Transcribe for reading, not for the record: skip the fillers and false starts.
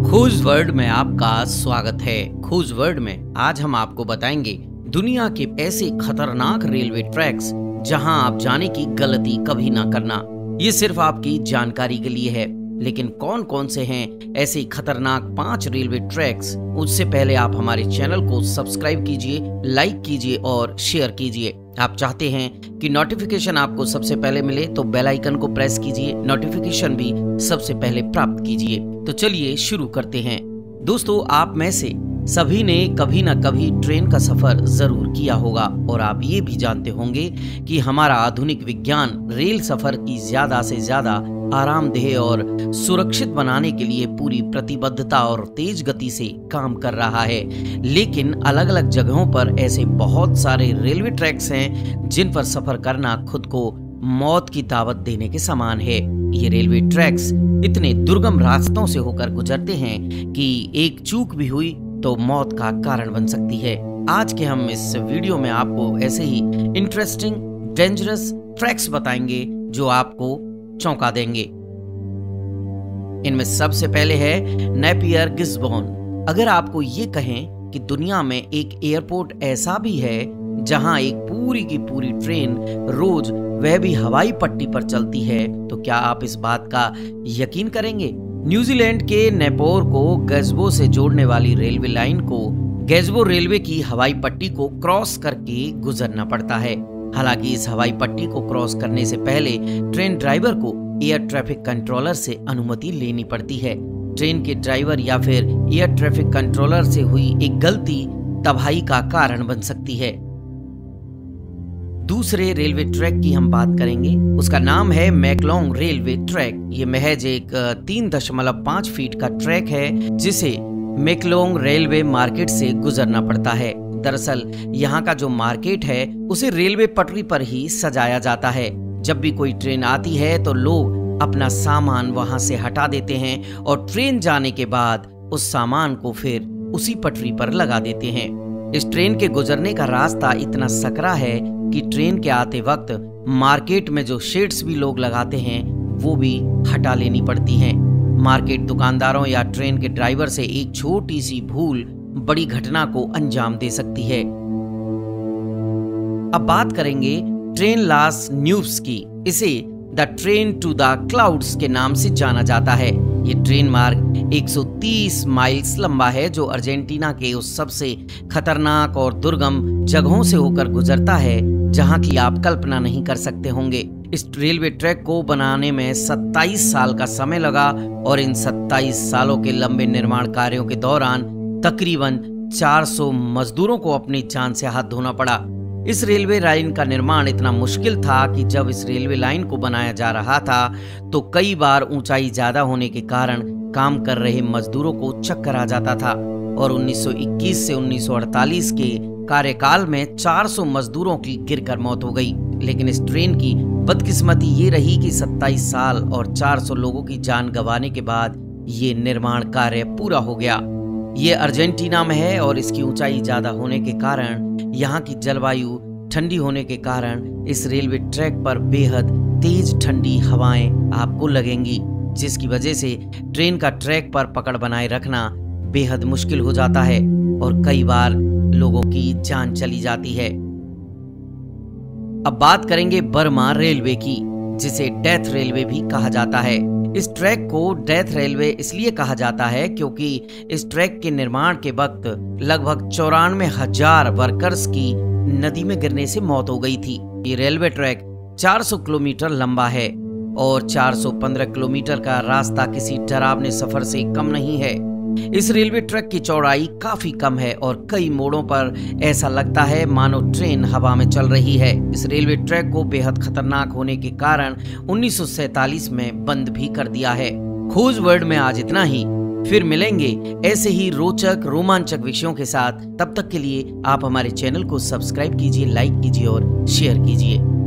खोज वर्ल्ड में आपका स्वागत है। खोज वर्ल्ड में आज हम आपको बताएंगे दुनिया के ऐसे खतरनाक रेलवे ट्रैक्स जहां आप जाने की गलती कभी ना करना। ये सिर्फ आपकी जानकारी के लिए है, लेकिन कौन कौन से हैं ऐसे खतरनाक 5 रेलवे ट्रैक्स, उससे पहले आप हमारे चैनल को सब्सक्राइब कीजिए, लाइक कीजिए और शेयर कीजिए। आप चाहते हैं कि नोटिफिकेशन आपको सबसे पहले मिले तो बेल आइकन को प्रेस कीजिए, नोटिफिकेशन भी सबसे पहले प्राप्त कीजिए। तो चलिए शुरू करते हैं। दोस्तों, आप में से सभी ने कभी ना कभी ट्रेन का सफर जरूर किया होगा और आप ये भी जानते होंगे कि हमारा आधुनिक विज्ञान रेल सफर की ज्यादा से ज्यादा आरामदेह और सुरक्षित बनाने के लिए पूरी प्रतिबद्धता और तेज गति से काम कर रहा है। लेकिन अलग अलग जगहों पर ऐसे बहुत सारे रेलवे ट्रैक्स हैं जिन पर सफर करना खुद को मौत की दावत देने के समान है। ये रेलवे ट्रैक्स इतने दुर्गम रास्तों से होकर गुजरते हैं कि एक चूक भी हुई तो मौत का कारण बन सकती है। आज के हम इस वीडियो में आपको ऐसे ही इंटरेस्टिंग डेंजरस ट्रैक्स बताएंगे जो आपको चौंका देंगे। इनमें सबसे पहले है नेपियर गिस्बॉर्न। अगर आपको ये कहें कि दुनिया में एक एयरपोर्ट ऐसा भी है जहां एक पूरी की पूरी ट्रेन रोज वह भी हवाई पट्टी पर चलती है, तो क्या आप इस बात का यकीन करेंगे? न्यूजीलैंड के नेपोर को गैज़बो से जोड़ने वाली रेलवे लाइन को गैज़बो रेलवे की हवाई पट्टी को क्रॉस करके गुजरना पड़ता है। हालांकि इस हवाई पट्टी को क्रॉस करने से पहले ट्रेन ड्राइवर को एयर ट्रैफिक कंट्रोलर से अनुमति लेनी पड़ती है। ट्रेन के ड्राइवर या फिर एयर ट्रैफिक कंट्रोलर से हुई एक गलती तबाही का कारण बन सकती है। दूसरे रेलवे ट्रैक की हम बात करेंगे, उसका नाम है मैकलोंग रेलवे ट्रैक। ये महज एक 3.5 फीट का ट्रैक है जिसे मैकलोंग रेलवे मार्केट से गुजरना पड़ता है। दरअसल यहाँ का जो मार्केट है उसे रेलवे पटरी पर ही सजाया जाता है। जब भी कोई ट्रेन आती है तो लोग अपना सामान वहां से हटा देते हैं और ट्रेन जाने के बाद उस सामान को फिर उसी पटरी पर लगा देते हैं। इस ट्रेन के गुजरने का रास्ता इतना सकरा है कि ट्रेन के आते वक्त मार्केट में जो शेड्स भी लोग लगाते हैं वो भी हटा लेनी पड़ती हैं। मार्केट दुकानदारों या ट्रेन के ड्राइवर से एक छोटी सी भूल बड़ी घटना को अंजाम दे सकती है। अब बात करेंगे ट्रेन लास न्यूब्स की। इसे the train to the clouds के नाम से जाना जाता है। ये ट्रेन मार्ग 130 माइल्स लंबा है जो अर्जेंटीना के उस सबसे खतरनाक और दुर्गम जगहों से होकर गुजरता है जहां की आप कल्पना नहीं कर सकते होंगे। इस रेलवे ट्रैक को बनाने में 27 साल का समय लगा और इन 27 सालों के लंबे निर्माण कार्यों के दौरान तकरीबन 400 मजदूरों को अपनी जान से हाथ धोना पड़ा। इस रेलवे लाइन का निर्माण इतना मुश्किल था कि जब इस रेलवे लाइन को बनाया जा रहा था तो कई बार ऊंचाई ज्यादा होने के कारण काम कर रहे मजदूरों को चक्कर आ जाता था और 1921 से 1948 के कार्यकाल में 400 मजदूरों की गिरकर मौत हो गई। लेकिन इस ट्रेन की बदकिस्मती ये रही कि 27 साल और 400 लोगों की जान गंवाने के बाद ये निर्माण कार्य पूरा हो गया। ये अर्जेंटीना में है और इसकी ऊंचाई ज्यादा होने के कारण यहाँ की जलवायु ठंडी होने के कारण इस रेलवे ट्रैक पर बेहद तेज ठंडी हवाएं आपको लगेंगी, जिसकी वजह से ट्रेन का ट्रैक पर पकड़ बनाए रखना बेहद मुश्किल हो जाता है और कई बार लोगों की जान चली जाती है। अब बात करेंगे बर्मा रेलवे की, जिसे डेथ रेलवे भी कहा जाता है। इस ट्रैक को डेथ रेलवे इसलिए कहा जाता है क्योंकि इस ट्रैक के निर्माण के वक्त लगभग 94,000 वर्कर्स की नदी में गिरने से मौत हो गई थी। ये रेलवे ट्रैक 400 किलोमीटर लंबा है और 415 किलोमीटर का रास्ता किसी डरावने सफर से कम नहीं है। इस रेलवे ट्रैक की चौड़ाई काफी कम है और कई मोड़ों पर ऐसा लगता है मानो ट्रेन हवा में चल रही है। इस रेलवे ट्रैक को बेहद खतरनाक होने के कारण 1947 में बंद भी कर दिया है। खोज वर्ल्ड में आज इतना ही। फिर मिलेंगे ऐसे ही रोचक रोमांचक विषयों के साथ। तब तक के लिए आप हमारे चैनल को सब्सक्राइब कीजिए, लाइक कीजिए और शेयर कीजिए।